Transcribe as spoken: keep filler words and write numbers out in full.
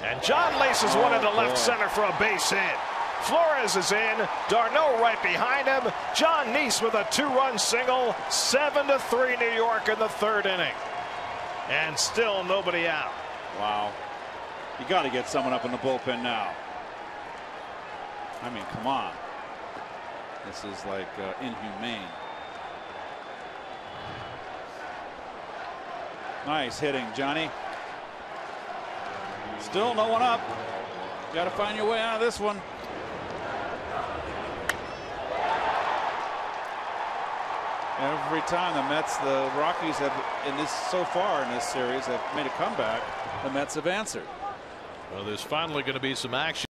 And Jon Niese is oh, one in the boy. left center for a base hit. Flores is in. Darno right behind him. Jon Niese with a two-run single. Seven to three New York in the third inning. And still nobody out. Wow. You got to get someone up in the bullpen now. I mean, come on. This is like uh, inhumane. Nice hitting, Johnny. Still no one up. Got to find your way out of this one. Every time the Mets, the Rockies have, in this so far in this series, have made a comeback, the Mets have answered. Well, there's finally going to be some action.